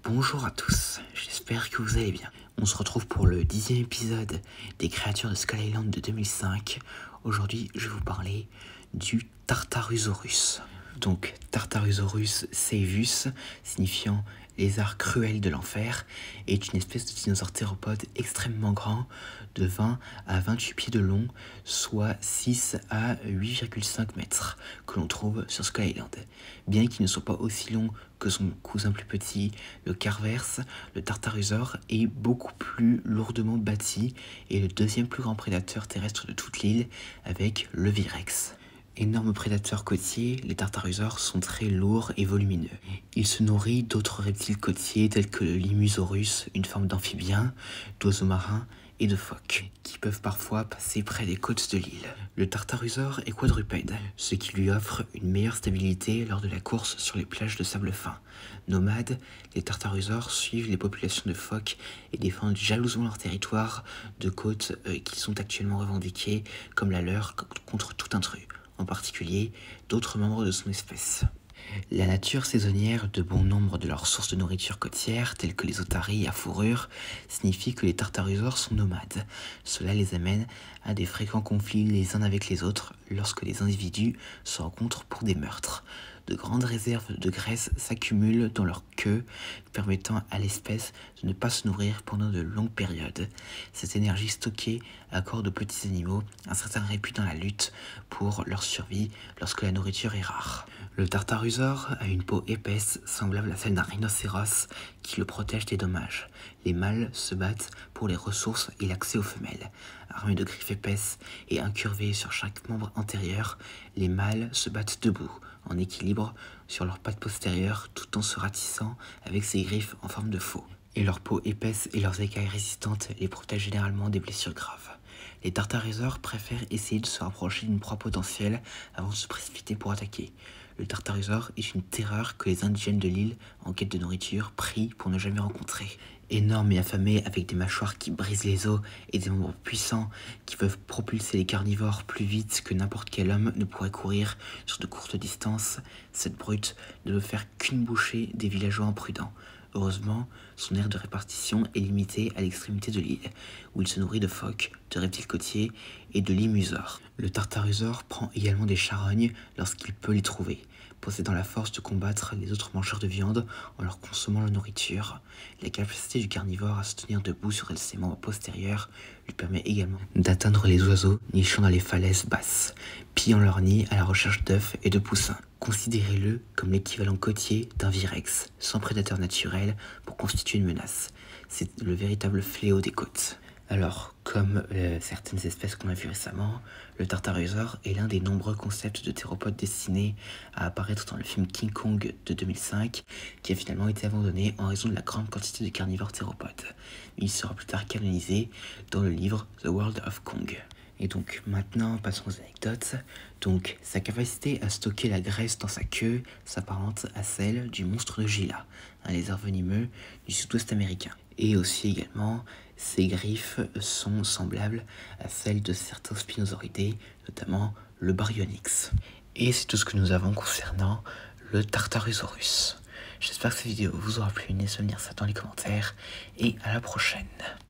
Bonjour à tous, j'espère que vous allez bien. On se retrouve pour le 10e épisode des créatures de Skull Island de 2005. Aujourd'hui, je vais vous parler du Tartarusaurus. Donc, Tartarusaurus saevus, signifiant lézard cruel de l'enfer, est une espèce de dinosaure théropode extrêmement grand, de 20 à 28 pieds de long, soit 6 à 8,5 mètres, que l'on trouve sur Skull Island. Bien qu'il ne soit pas aussi long que son cousin plus petit, le Carverse, le Tartarusaure est beaucoup plus lourdement bâti et le deuxième plus grand prédateur terrestre de toute l'île avec le Virex. Énormes prédateurs côtiers, les Tartarusaures sont très lourds et volumineux. Il se nourrit d'autres reptiles côtiers tels que le Limusaurus, une forme d'amphibien, d'oiseaux marins et de phoques, qui peuvent parfois passer près des côtes de l'île. Le Tartarusaure est quadrupède, ce qui lui offre une meilleure stabilité lors de la course sur les plages de sable fin. Nomades, les Tartarusaures suivent les populations de phoques et défendent jalousement leur territoire de côtes qui sont actuellement revendiquées comme la leur contre tout intrus, en particulier d'autres membres de son espèce. La nature saisonnière de bon nombre de leurs sources de nourriture côtière, telles que les otaries à fourrure, signifie que les Tartarusaures sont nomades. Cela les amène à des fréquents conflits les uns avec les autres lorsque les individus se rencontrent pour des meurtres. De grandes réserves de graisse s'accumulent dans leur queue, permettant à l'espèce de ne pas se nourrir pendant de longues périodes. Cette énergie stockée accorde aux petits animaux un certain répit dans la lutte pour leur survie lorsque la nourriture est rare. Le Tartarusaure a une peau épaisse semblable à celle d'un rhinocéros qui le protège des dommages. Les mâles se battent pour les ressources et l'accès aux femelles. Armés de griffes épaisses et incurvés sur chaque membre antérieur, les mâles se battent debout, en équilibre sur leurs pattes postérieures tout en se ratissant avec ces griffes en forme de faux. Et leur peau épaisse et leurs écailles résistantes les protègent généralement des blessures graves. Les Tartarusaures préfèrent essayer de se rapprocher d'une proie potentielle avant de se précipiter pour attaquer. Le Tartarusaure est une terreur que les indigènes de l'île, en quête de nourriture, prient pour ne jamais rencontrer. Énorme et affamé, avec des mâchoires qui brisent les os et des membres puissants qui peuvent propulser les carnivores plus vite que n'importe quel homme ne pourrait courir sur de courtes distances, cette brute ne veut faire qu'une bouchée des villageois imprudents. Heureusement, son aire de répartition est limitée à l'extrémité de l'île, où il se nourrit de phoques, de reptiles côtiers et de limusaures. Le Tartarusaure prend également des charognes lorsqu'il peut les trouver, possédant la force de combattre les autres mangeurs de viande en leur consommant la nourriture. La capacité du carnivore à se tenir debout sur ses membres postérieurs lui permet également d'atteindre les oiseaux nichant dans les falaises basses, pillant leur nid à la recherche d'œufs et de poussins. Considérez-le comme l'équivalent côtier d'un Virex, sans prédateur naturel pour constituer une menace. C'est le véritable fléau des côtes. Alors, comme certaines espèces qu'on a vues récemment, le Tartarusaure est l'un des nombreux concepts de théropodes destinés à apparaître dans le film King Kong de 2005, qui a finalement été abandonné en raison de la grande quantité de carnivores théropodes. Il sera plus tard canonisé dans le livre The World of Kong. Et donc maintenant, passons aux anecdotes. Donc sa capacité à stocker la graisse dans sa queue s'apparente à celle du monstre de Gila, un lézard venimeux du sud-ouest américain. Et aussi également, ses griffes sont semblables à celles de certains spinosauridés, notamment le Baryonyx. Et c'est tout ce que nous avons concernant le Tartarusaurus. J'espère que cette vidéo vous aura plu, n'hésitez pas à me dire ça dans les commentaires, et à la prochaine.